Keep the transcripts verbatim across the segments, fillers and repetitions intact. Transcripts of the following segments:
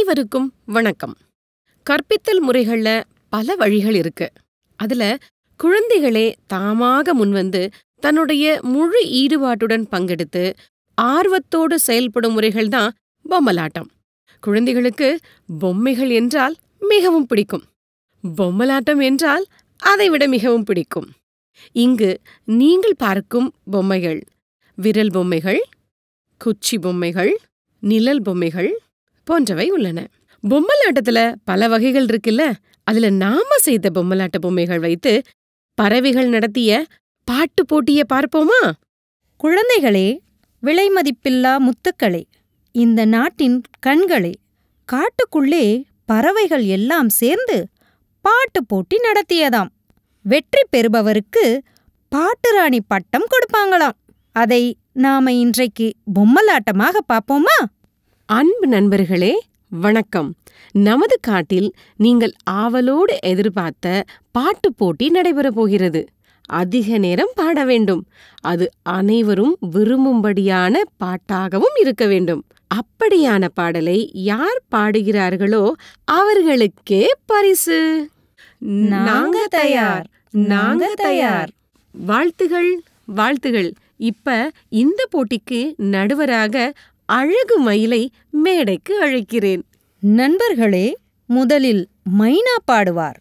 அனைவருக்கும் வணக்கம். கற்பித்தல் முறைகள்ல பல வழிகள் இருக்கு. அதுல குழந்தைகளே தாமாக முன்வந்து தன்னுடைய முழு ஈடுபாட்டுடன் பங்கெடுத்து ஆர்வத்தோடு செயல்படும் முறைகள் தான் பொம்மலாட்டம். குழந்தைகளுக்கு பொம்மைகள் என்றால் மிகவும் பிடிக்கும். பொம்மலாட்டம் என்றால் அதைவிட மிகவும் பிடிக்கும். இங்கு நீங்கள் பார்க்கும் பொம்மைகள் விரல் பொம்மைகள், குச்சி பொம்மைகள், நிழல் பொம்மைகள் போன்றவை உள்ளன. பொம்மலாட்டத்துல பல வகைகள் இருக்குல்ல, அதுல நாம செய்த பொம்மலாட்ட பொம்மைகள் வைத்து பறவைகள் நடத்திய பாட்டு போட்டியை பார்ப்போமா? குழந்தைகளே, விலை மதிப்பில்லா முத்துக்களே, இந்த நாட்டின் கண்களே, காட்டுக்குள்ளே பறவைகள் எல்லாம் சேர்ந்து பாட்டு போட்டி நடத்தியதாம். வெற்றி பெறுபவருக்கு பாட்டுராணி பட்டம் கொடுப்பாங்களாம். அதை நாம இன்றைக்கு பொம்மலாட்டமாக பார்ப்போமா? அன்பு நண்பர்களே, வணக்கம். நமது காட்டில் நீங்கள் ஆவலோடு எதிர்பார்த்த பாட்டு போட்டி நடைபெறப் போகிறது. அதிக நேரம் பாட வேண்டும். அது அனைவரும் விரும்பும்படியான பாட்டாகவும் இருக்க வேண்டும். அப்படியான பாடலை யார் பாடுகிறார்களோ அவர்களுக்கே பரிசு. நாங்க தயார், நாங்க தயார். வாழ்த்துகள், வாழ்த்துகள். இப்ப இந்த போட்டிக்கு நடுவராக அழகு மயிலை மேடைக்கு அழைக்கிறேன். நண்பர்களே, முதலில் மைனா பாடுவார்.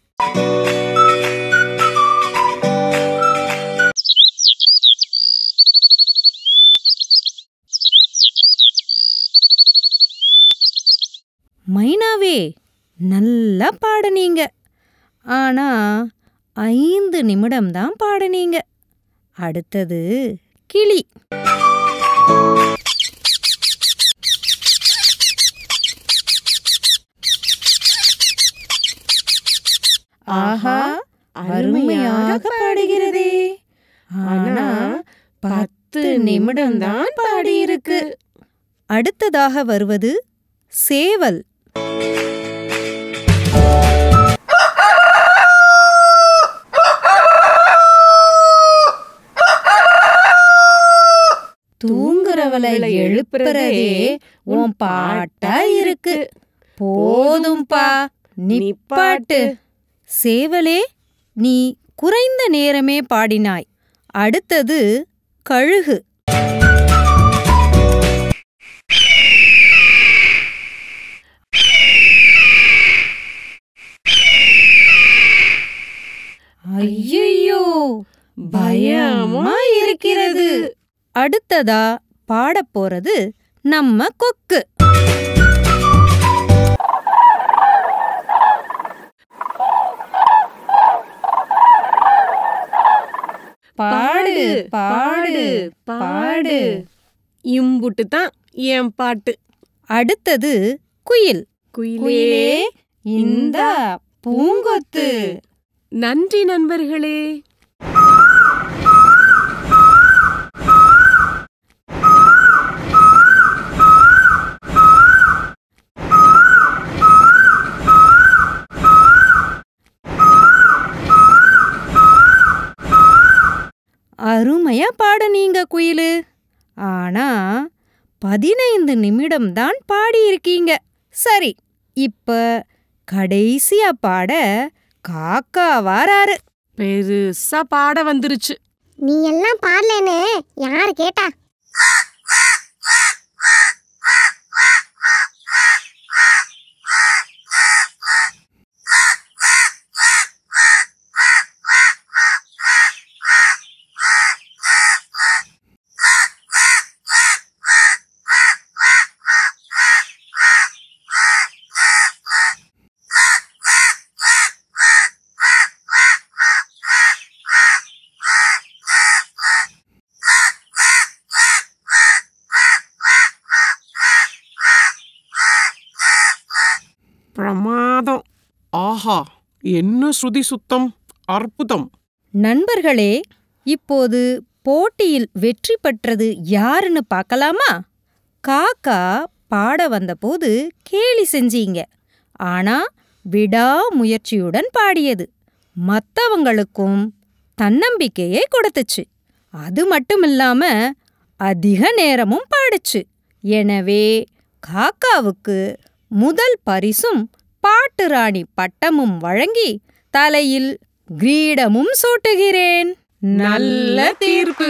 மைனாவே, நல்லா பாடுனீங்க. ஆனா ஐந்து நிமிடம்தான் பாடுனீங்க. அடுத்தது கிளி. ஆஹா, அருமையாக பாடுகிறதே. ஆனா பத்து நிமிடம்தான் பாடியிருக்கு. அடுத்ததாக வருவது சேவல். தூங்குறவளை எழுப்புறதே உன் பாட்டா இருக்கு. போதும்பா, நிப்பாட்டு. சேவலே, நீ குறைந்த நேரமே பாடினாய். அடுத்தது கழுகு. ஐயோ, பயமா இருக்கிறது. அடுத்ததா பாடப் போறது நம்ம கொக்கு. பாடு பாடு பாடு. இம்புட்டு தான் என் பாட்டு. அடுத்தது குயில். குயிலே, இந்த பூங்கொத்து. நன்றி நண்பர்களே. அருமையா பாடுனீங்க குயிலு. ஆனா பதினைந்து நிமிடம்தான் பாடியிருக்கீங்க. சரி, இப்ப கடைசியா பாட காக்கா வாராரு. பெருசா பாட வந்துருச்சு. நீ எல்லாம் பாடலன்னு யாரு கேட்டா? பிரமாதம். ஆஹா, என்ன ஸ்ருதி சுத்தம், அற்புதம். நண்பர்களே, இப்போது போட்டியில் வெற்றி பெற்றது யாருன்னு பார்க்கலாமா? காக்கா பாட வந்தபோது கேலி செஞ்சீங்க. ஆனா விடாமுயற்சியுடன் பாடியது மற்றவங்களுக்கும் தன்னம்பிக்கையை கொடுத்துச்சு. அது மட்டுமில்லாம அதிக நேரமும் பாடுச்சு. எனவே காக்காவுக்கு முதல் பரிசும் பாட்டு ராணி பட்டமும் வழங்கி தலையில் கிரீடமும் சூட்டுகிறேன். நல்ல தீர்ப்பு.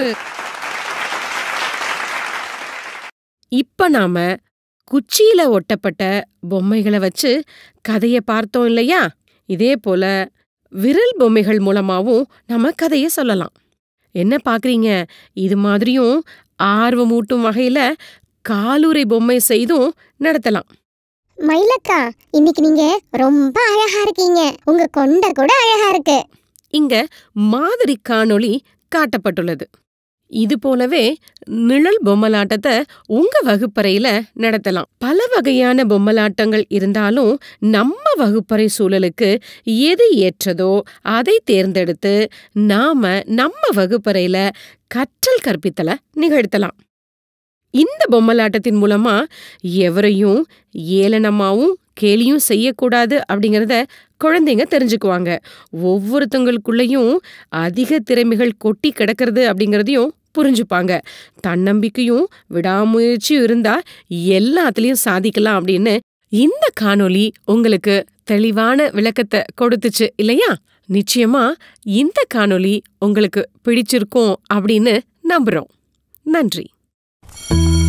இப்ப நாம குச்சியில ஒட்டப்பட்ட பொம்மைகளை வச்சு கதைய பார்த்தோம் இல்லையா? இதே போல விரல் பொம்மைகள் மூலமாவும் நம்ம கதைய சொல்லலாம். என்ன பாக்குறீங்க? இது மாதிரியும் ஆர்வமூட்டும் வகையில காலுரை பொம்மை செய்தும் நடத்தலாம். மயிலக்கா, இன்னைக்கு நீங்க ரொம்ப அழகா இருக்கீங்க. உங்க கொண்டை கூட அழகா இருக்கு. இங்க மாதிரி காணொளி காட்டப்பட்டுள்ளது. இது போலவே நிழல் பொம்மலாட்டத்தை உங்க வகுப்பறையில நடத்தலாம். பல வகையான பொம்மலாட்டங்கள் இருந்தாலும் நம்ம வகுப்பறை சூழலுக்கு எது ஏற்றதோ அதை தேர்ந்தெடுத்து நாம நம்ம வகுப்பறையில கற்றல் கற்பித்தலை நிகழ்த்தலாம். இந்த பொம்மலாட்டத்தின் மூலமா எவரையும் ஏளனமாவும் கேலியும் செய்யக்கூடாது அப்படிங்கறத குழந்தைங்க தெரிஞ்சுக்குவாங்க. ஒவ்வொருத்தங்களுக்குள்ளேயும் அதிக திறமைகள் கொட்டி கிடக்கிறது அப்படிங்கறதையும் புரிஞ்சுப்பாங்க. தன்னம்பிக்கையும் விடாமுயற்சியும் இருந்தா எல்லாத்துலயும் சாதிக்கலாம் அப்படின்னு இந்த காணொளி உங்களுக்கு தெளிவான விளக்கத்தை கொடுத்துச்சு இல்லையா? நிச்சயமா இந்த காணொளி உங்களுக்கு பிடிச்சிருக்கும் அப்படின்னு நம்புறோம். நன்றி.